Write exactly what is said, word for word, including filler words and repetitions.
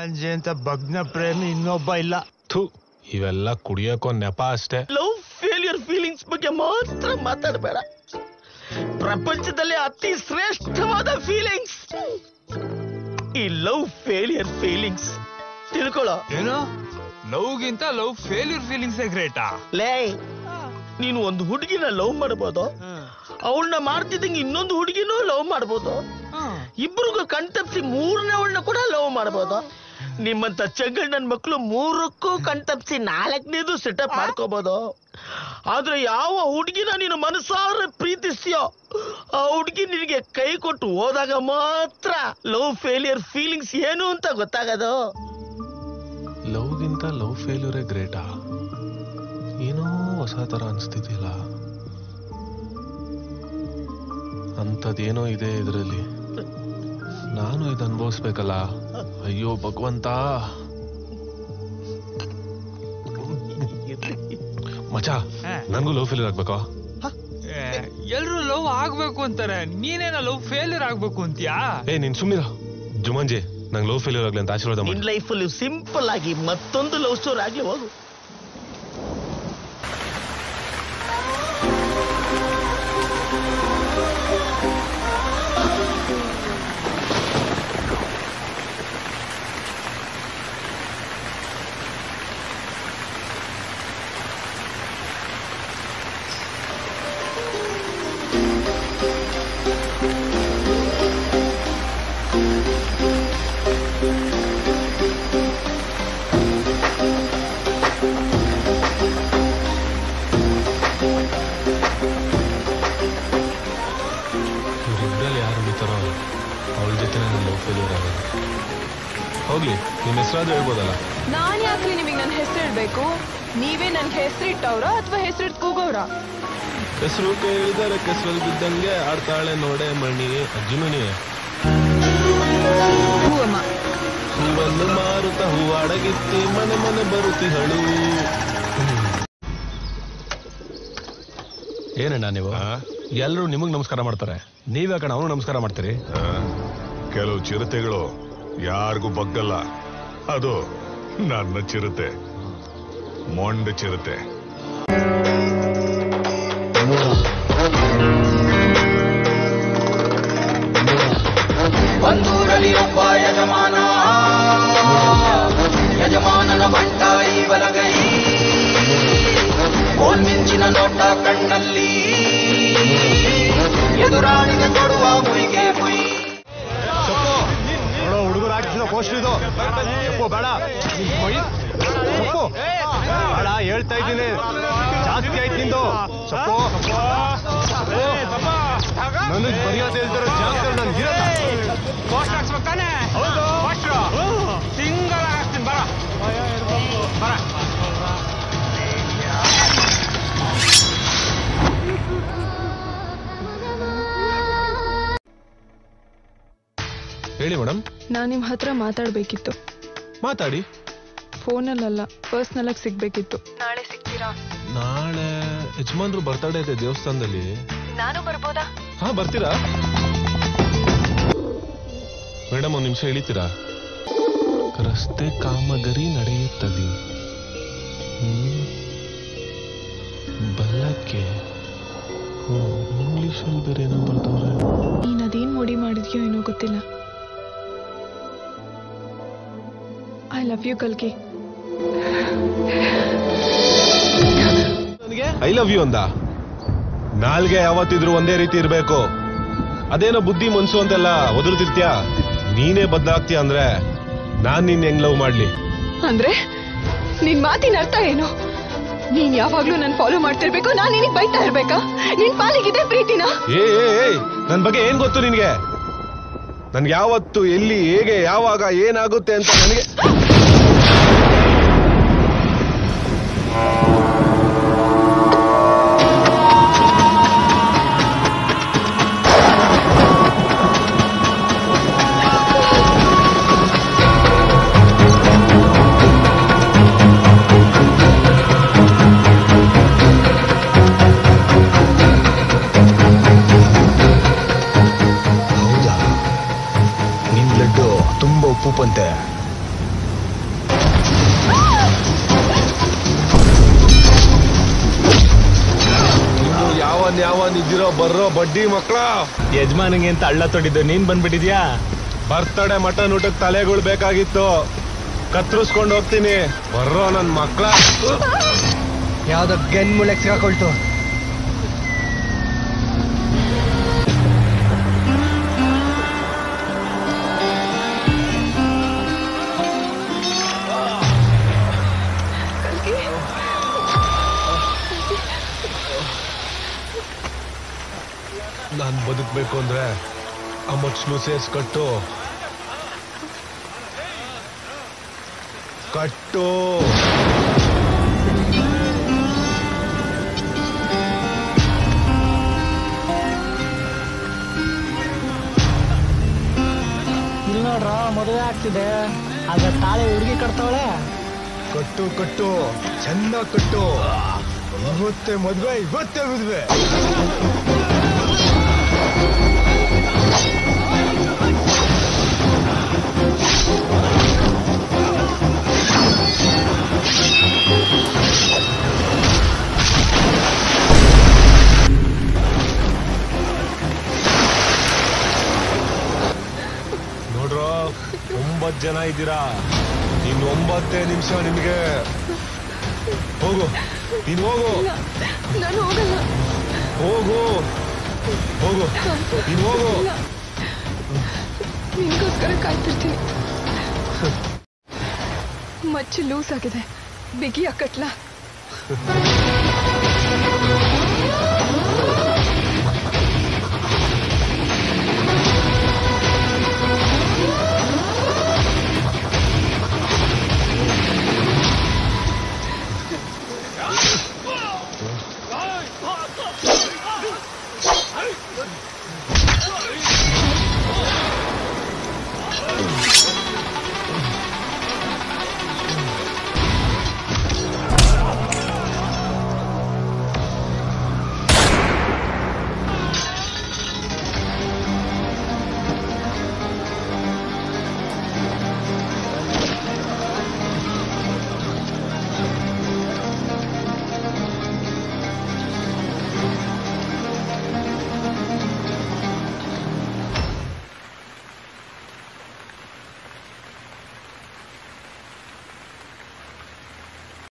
ಸಂಜೆ ಅಂತ ಭಗ್ನ ಪ್ರೇಮಿ ಇನ್ನೊಬ್ಬ ಇಲ್ಲ. ಥು, ಇವೆಲ್ಲ ಕುಡಿಯೋಕೋ ನೆಪ ಅಷ್ಟೇ. ಲವ್ ಫೇಲ್ಯೂರ್ ಫೀಲಿಂಗ್ಸ್ ಬಗ್ಗೆ ಮಾತ್ರ ಮಾತಾಡಬೇಡ. ಪ್ರಪಂಚದಲ್ಲಿ ಅತಿ ಶ್ರೇಷ್ಠವಾದ ಫೀಲಿಂಗ್ಸ್ ಈ ಲವ್ ಫೇಲ್ಯೂರ್ ಫೀಲಿಂಗ್ಸ್. ತಿಳ್ಕೊಳ್ಳೋ. ಏನೋ ಲವ್ಗಿಂತ ಲವ್ ಫೇಲ್ಯೂರ್ ಫೀಲಿಂಗ್ಸ್ ಗ್ರೇಟಾ? ಲೇ, ನೀನು ಒಂದು ಹುಡುಗಿನ ಲವ್ ಮಾಡಬಹುದು, ಅವಳನ್ನ ಮಾಡ್ತಿದ್ದಂಗೆ ಇನ್ನೊಂದು ಹುಡುಗಿನೂ ಲವ್ ಮಾಡಬಹುದು, ಇಬ್ರಿಗೂ ಕಣ್ತಪ್ಸಿ ಮೂರನೇ ಅವಳನ್ನ ಕೂಡ ಲವ್ ಮಾಡಬಹುದು. ನಿಮ್ಮಂತ ಚಂಗಣ್ಣನ ಮಕ್ಕಳು ಮೂರಕ್ಕೂ ಕಣ್ತಪ್ಸಿ ನಾಲ್ಕನೇದು ಸೆಟಪ್ ಮಾಡ್ಕೋಬಹುದು. ಆದ್ರೆ ಯಾವ ಹುಡುಗಿನ ನೀನು ಮನಸಾರ ಪ್ರೀತಿಸ್ತೀಯೋ ಆ ಹುಡುಗಿ ನಿನಗೆ ಕೈ ಕೊಟ್ಟು ಹೋದಾಗ ಮಾತ್ರ ಲವ್ ಫೇಲಿಯರ್ ಫೀಲಿಂಗ್ಸ್ ಏನು ಅಂತ ಗೊತ್ತಾಗದು. ಲವ್ಗಿಂತ ಲವ್ ಫೇಲ್ಯೂರೇ ಗ್ರೇಟಾ? ಏನೋ ಹೊಸ ತರ ಅನ್ಸ್ತಿದ್ಯಲ್ಲ. ಅಂತದೇನೋ ಇದೆ ಇದರಲ್ಲಿ. ನಾನು ಇದು ಅನುಭವಿಸ್ಬೇಕಲ್ಲ. ಅಯ್ಯೋ ಭಗವಂತ. ಮಚ, ನನ್ಗೂ ಲವ್ ಫೇಲ್ಯೂರ್ ಆಗ್ಬೇಕು. ಎಲ್ರು ಲವ್ ಆಗ್ಬೇಕು ಅಂತಾರೆ, ನೀನೇನ ಲವ್ ಫೇಲ್ಯೂರ್ ಆಗ್ಬೇಕು ಅಂತೀಯಾ? ಏ ನೀನ್ ಸುಮ್ಮಿರ ಜುಮಂಜಿ. ನಂಗೆ ಲವ್ ಫೇಲ್ಯೂರ್ ಆಗ್ಲಿ ಅಂತ ಆಶೀರ್ವಾದ ಮಾಡಿ. ನಿನ್ ಲೈಫ್ ಅಲ್ಲಿ ಸಿಂಪಲ್ ಆಗಿ ಮತ್ತೊಂದು ಲವ್ ಸ್ಟೋರಿ ಆಗ್ಲಿ ಹೋಗು. ಹೋಗ್ಲಿ, ನಿಮ್ ಹೆಸರಾದ್ರೂ ಹೇಳ್ಬೋದಲ್ಲ. ನಾನ್ ಯಾಕ್ರಿ ನಿಮಗೆ ನನ್ನ ಹೆಸರು ಹೇಳ್ಬೇಕು? ನೀವೇ ನನ್ಗೆ ಹೆಸರಿಟ್ಟವ್ರ ಅಥವಾ ಹೆಸರಿಟ್ ಕೂಗೋವ್ರ? ಹೆಸರು ಕೇಳಿದರೆ ಕೆಸರಲ್ಲಿ ಬಿದ್ದಂಗೆ ಆಡ್ತಾಳೆ ನೋಡೆ ಮಣಿ ಅರ್ಜುನನಿ. ಹೂವಮ್ಮ ಹೂವನ್ನು ಮಾರುತ್ತ ಹೂವಾಡಗಿತ್ತಿ ಮನೆ ಮನೆ ಬರುತ್ತಿ ಹಳು. ಏನಣ್ಣ ನೀವು ಎಲ್ಲರೂ ನಿಮಗ್ ನಮಸ್ಕಾರ ಮಾಡ್ತಾರೆ, ನೀವೇ ಕಣ ಅವನು ನಮಸ್ಕಾರ ಮಾಡ್ತೀರಿ? ಕೆಲವು ಚಿರತೆಗಳು ಯಾರಿಗೂ ಬಗ್ಗಲ್ಲ. ಅದು ನನ್ನ ಚಿರತೆ, ಮೊಂಡ ಚಿರತೆ. ಬಂದೂರಲ್ಲಿ ಒಬ್ಬ ಯಜಮಾನ, ಯಜಮಾನನ ಬಂಟ ಈ ಬಲಗೈ, ಕೋಲ್ ಮಿಂಚಿನ ನೋಟ ಕಣ್ಣಲ್ಲಿ, ಎದುರಾಳಿಗೆ ಕೊಡುವ ಮುಯಿಗೆ ಮುಯಿ. ಹುಡುಗರು ಹಾಕಿಸಿದ ಪೋಸ್ಟರ್ ಇದು. ಸೊಪ್ಪು ಬೇಡ, ಸೊಪ್ಪು ಬೇಡ ಹೇಳ್ತಾ ಇದ್ದೀನಿ. ಜಾಸ್ತಿ ಆಯ್ತು ನಿಂದು ಸೊಪ್ಪು. ನನಗೆ ಮರ್ಯಾದೆ ಇಲ್ದಿರೋ ಜಾಸ್ತಿ ನನ್ಗೆ ಇರಲ್ಲ. ಪೋಸ್ಟರ್ ಹಾಕ್ಸ್ಬೇಕಾನೆ? ಸಿಂಗಲ್ ಹಾಕ್ತೀನಿ ಬರ ಬರ. ಹೇಳಿ ಮೇಡಮ್. ನಾನ್ ನಿಮ್ ಹತ್ರ ಮಾತಾಡ್ಬೇಕಿತ್ತು. ಮಾತಾಡಿ. ಫೋನಲ್ಲ, ಪರ್ಸ್ನಲ್ ಆಗಿ ಸಿಗ್ಬೇಕಿತ್ತು. ನಾಳೆ ಸಿಗ್ತೀರಾ? ನಾಳೆ ಯಜಮಾನ್ರು ಬರ್ತಡೇ ಇದೆ ದೇವಸ್ಥಾನದಲ್ಲಿ. ನಾನು ಬರ್ಬೋದಾ? ಹಾ ಬರ್ತೀರಾ ಮೇಡಮ್? ಒಂದ್ ನಿಮಿಷ ಇಳಿತೀರಾ? ರಸ್ತೆ ಕಾಮಗಾರಿ ನಡೆಯುತ್ತದೆ, ಬಲ್ಲಕ್ಕೆ. ಇಂಗ್ಲಿಷಲ್ಲಿ ಬೇರೆ ಏನೋ ಬರ್ತವ್ರೆ. ನೀನ್ ಅದೇನ್ ಮೋಡಿ ಮಾಡಿದ್ಯೋ ಏನೋ ಗೊತ್ತಿಲ್ಲ. ಐ ಲವ್ ಯು ಕಲ್ಕಿ. ಐ ಲವ್ ಯು ಅಂದ? ನಾಲ್ಗೆ ಯಾವತ್ತಿದ್ರು ಒಂದೇ ರೀತಿ ಇರ್ಬೇಕು. ಅದೇನೋ ಬುದ್ಧಿ ಮನ್ಸು ಅಂತೆಲ್ಲ ಒದರ್ತಿರ್ತೀಯ. ನೀನೇ ಬದಲಾಗ್ತೀಯ ಅಂದ್ರೆ ನಾನ್ ನಿನ್ ಹೆಂಗ್ ಲವ್ ಮಾಡ್ಲಿ? ಅಂದ್ರೆ ನಿನ್ ಮಾತಿನ ಅರ್ಥ ಏನು? ನೀನ್ ಯಾವಾಗ್ಲೂ ನನ್ ಫಾಲೋ ಮಾಡ್ತಿರ್ಬೇಕು, ನಾನ್ ನಿನಗ್ ಬೈತಾ ಇರ್ಬೇಕಾ? ನಿನ್ ಪಾಲಿಗಿದೆ ಪ್ರೀತಿನ? ಏ ನನ್ ಬಗ್ಗೆ ಏನ್ ಗೊತ್ತು ನಿನ್ಗೆ? ನನ್ಗೆ ಯಾವತ್ತು ಎಲ್ಲಿ ಹೇಗೆ ಯಾವಾಗ ಏನಾಗುತ್ತೆ ಅಂತ ನನಗೆ ತುಂಬಾ ಉಪ್ಪುಂತೆ. ಬಿದ್ದಿರೋ ಬರ್ರೋ ಬಡ್ಡಿ ಮಕ್ಕಳ. ಯಜಮಾನಿಗೆ ಅಂತ ಹಳ್ಳ ತೊಡಿದ್ದು ನೀನ್ ಬಂದ್ಬಿಟ್ಟಿದ್ಯಾ? ಬರ್ತಡೆ ಮಟನ್ ಊಟಕ್ಕೆ ತಲೆಗಳು ಬೇಕಾಗಿತ್ತು, ಕತ್ರಿಸ್ಕೊಂಡು ಹೋಗ್ತೀನಿ. ಬರ್ರೋ ನನ್ ಮಕ್ಕಳ. ಯಾವ್ದೋ ಗನ್ ಮುಳಕ್ ಸಿಗಾಕೊಳ್ತು. ನಾನ್ ಬದುಕ್ಬೇಕು ಅಂದ್ರೆ ಅಮ್ಮಚ್ನು ಸೇರ್ಸ್ ಕಟ್ಟು ಕಟ್ಟು. ಇಲ್ಲಿ ನೋಡ್ರ ಮದುವೆ ಆಗ್ತಿದೆ, ಆಗ ತಾಳೆ ಹುಡುಗಿ ಕಟ್ತಾವಳೆ. ಕಟ್ಟು ಕಟ್ಟು ಚೆನ್ನಾಗ್ ಕಟ್ಟು. ಇವತ್ತೇ ಮದ್ವೆ, ಇವತ್ತೇ ಮದ್ವೆ. ನೋಡ್ರೋ, ಒಂಬತ್ ಜನ ಇದ್ದೀರಾ. ಇನ್ನು ಒಂಬತ್ತೇ ನಿಮಿಷ ನಿಮ್ಗೆ. ಹೋಗು, ನೀನ್ ಹೋಗು. ನಾನು ಹೋಗಲ್ಲ. ಹೋಗು ಹೋಗು, ನೀನ್ ಹೋಗು. ನಿನ್ಗೋಸ್ಕರ ಕಾಯ್ತಿರ್ತೀನಿ. ಮಚ್ಚಿ ಲೂಸ್ ಆಗಿದೆ, ಬಿಗಿ ಹಾಕಟ್ಲಾ?